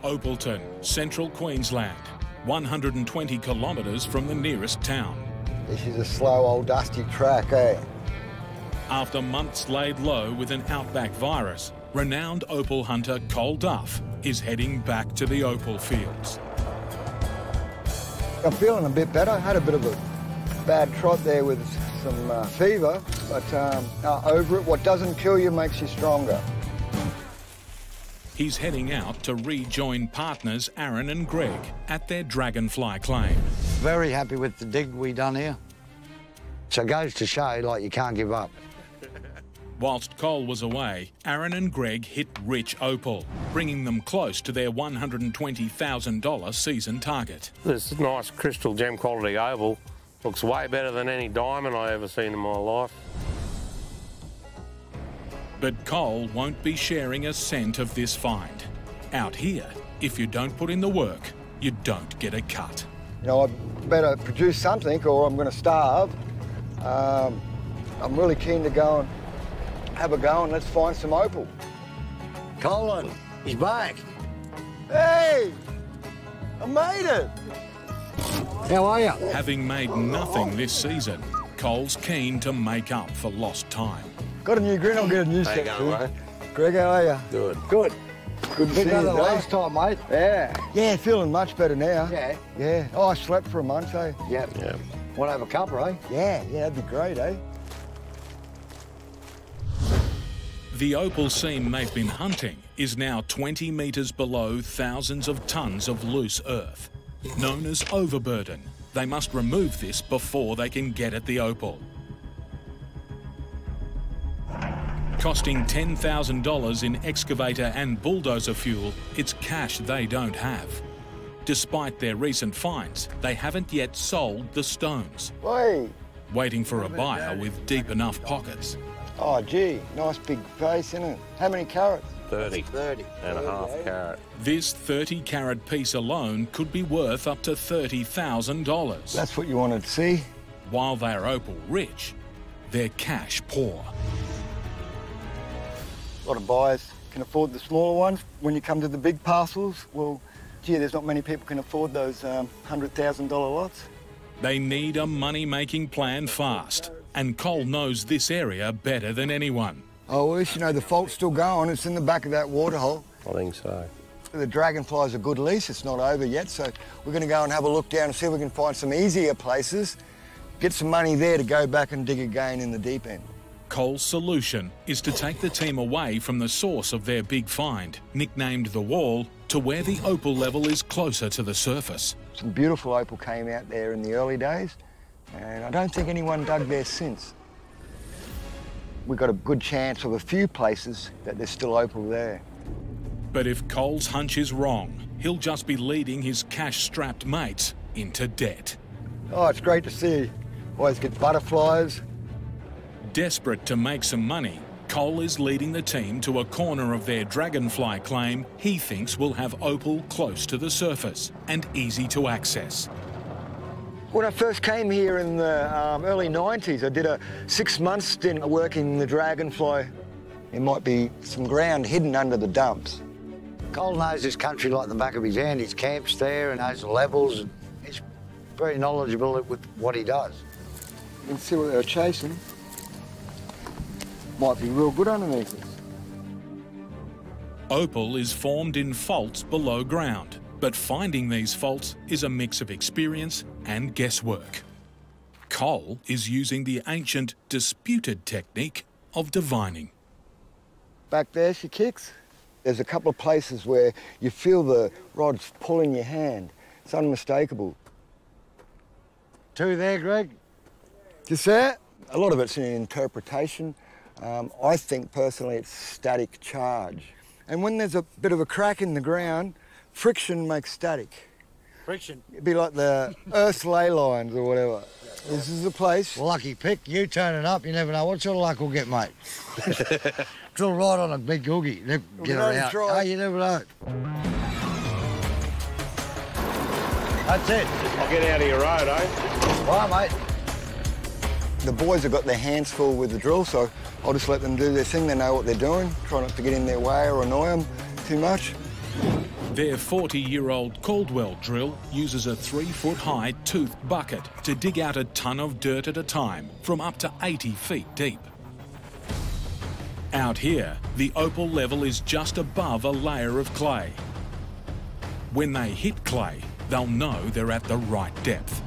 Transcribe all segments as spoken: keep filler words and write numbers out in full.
Opalton, central Queensland, one hundred twenty kilometres from the nearest town. This is a slow old dusty track, eh? After months laid low with an Outback virus, renowned opal hunter Cole Duff is heading back to the opal fields. I'm feeling a bit better. I had a bit of a bad trot there with some uh, fever, but um, uh, over it. What doesn't kill you makes you stronger. He's heading out to rejoin partners Aaron and Greg at their Dragonfly claim. Very happy with the dig we done here. So it goes to show, like, you can't give up. Whilst Cole was away, Aaron and Greg hit rich opal, bringing them close to their one hundred twenty thousand dollar season target. This nice crystal gem quality opal looks way better than any diamond I ever seen in my life. But Cole won't be sharing a cent of this find. Out here, if you don't put in the work, you don't get a cut. You know, I better produce something or I'm going to starve. Um, I'm really keen to go and have a go and let's find some opal. Colin, he's back. Hey! I made it! How are you? Having made nothing this season, Cole's keen to make up for lost time. Got a new grin, I'll get a new How set. you going, mate? Greg, how are you? Good. Good. Good to see you, Better than Dave. last time, mate. Yeah. Yeah, feeling much better now. Yeah. Yeah. Oh, I slept for a month, eh? Yeah. Yeah. Want to have a cuppa, eh? Yeah, yeah, that'd be great, eh? The opal seam they've been hunting is now twenty metres below thousands of tonnes of loose earth. Known as overburden, they must remove this before they can get at the opal. Costing ten thousand dollars in excavator and bulldozer fuel, it's cash they don't have. Despite their recent finds, they haven't yet sold the stones, Oi! waiting for a buyer with deep enough pockets. Oh, gee, nice big face, isn't it? How many carats? thirty. thirty. And a half carat. This thirty carat piece alone could be worth up to thirty thousand dollars. That's what you wanted to see. While they're opal rich, they're cash poor. A lot of buyers can afford the smaller ones. When you come to the big parcels, well, gee, there's not many people can afford those um, one hundred thousand dollar lots. They need a money-making plan fast, and Cole knows this area better than anyone. Oh, well, you know, the fault's still going. It's in the back of that water hole. I think so. The Dragonfly's a good lease. It's not over yet, so we're going to go and have a look down and see if we can find some easier places, get some money there to go back and dig again in the deep end. Cole's solution is to take the team away from the source of their big find, nicknamed the Wall, to where the opal level is closer to the surface. Some beautiful opal came out there in the early days, and I don't think anyone dug there since. We've got a good chance of a few places that there's still opal there. But if Cole's hunch is wrong, he'll just be leading his cash-strapped mates into debt. Oh, it's great to see. Always get butterflies. Desperate to make some money, Cole is leading the team to a corner of their Dragonfly claim he thinks will have opal close to the surface and easy to access. When I first came here in the um, early nineties, I did a six-month stint working the Dragonfly. There might be some ground hidden under the dumps. Cole knows this country like the back of his hand. He's camps there and knows the levels. He's very knowledgeable with what he does. You can see what they're chasing. Might be real good underneath us. Opal is formed in faults below ground, but finding these faults is a mix of experience and guesswork. Cole is using the ancient, disputed technique of divining. Back there she kicks. There's a couple of places where you feel the rods pulling your hand. It's unmistakable. Two there, Greg. Just that? A lot of it's an interpretation. Um, I think personally it's static charge. And when there's a bit of a crack in the ground, friction makes static. Friction. It'd be like the Earth's ley lines or whatever. This is the place. Well, lucky pick. You turning up, you never know what sort of luck we'll get, mate. Drill right on a big googie. Get We her don't out. try. Oh, you never know. That's it. I'll get out of your road, eh? All right, mate. The boys have got their hands full with the drill, so I'll just let them do their thing. They know what they're doing. Try not to get in their way or annoy them too much. Their forty-year-old Caldwell drill uses a three-foot-high toothed bucket to dig out a tonne of dirt at a time from up to eighty feet deep. Out here, the Opal level is just above a layer of clay. When they hit clay, they'll know they're at the right depth.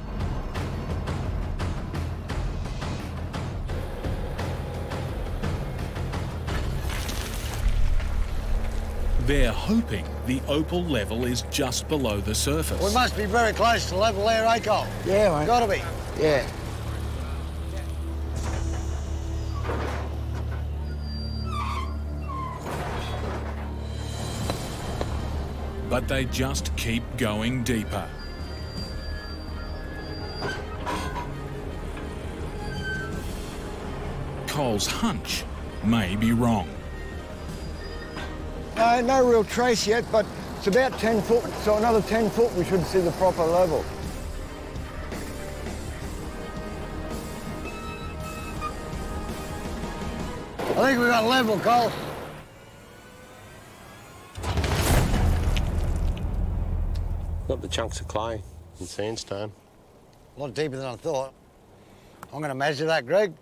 They're hoping the Opal level is just below the surface. We must be very close to level there, eh, Cole? Yeah, mate. Gotta be. Yeah. But they just keep going deeper. Cole's hunch may be wrong. No, no real trace yet, but it's about ten foot, so another ten foot we should see the proper level. I think we got level, Cole. Got the chunks of clay and sandstone. A lot deeper than I thought. I'm going to measure that, Greg.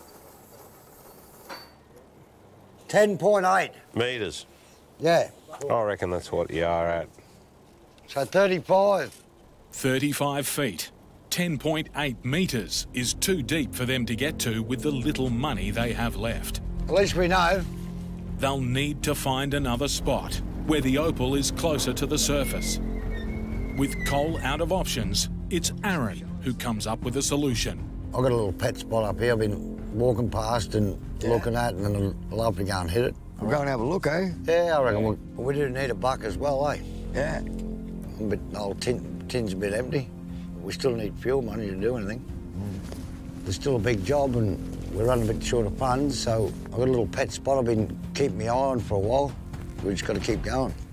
ten point eight. Metres. Yeah. I reckon that's what you are at. So thirty-five. thirty-five feet. ten point eight metres is too deep for them to get to with the little money they have left. At least we know. They'll need to find another spot where the Opal is closer to the surface. With Cole out of options, it's Aaron who comes up with a solution. I've got a little pet spot up here I've been walking past and Yeah. looking at, and I'd love to go and hit it. We'll go and have a look, eh? Yeah, I reckon we, we do need a buck as well, eh? Yeah. A bit, old tin, tin's a bit empty. We still need fuel money to do anything. There's still a big job and we're running a bit short of funds, so I've got a little pet spot I've been keeping my eye on for a while. We've just got to keep going.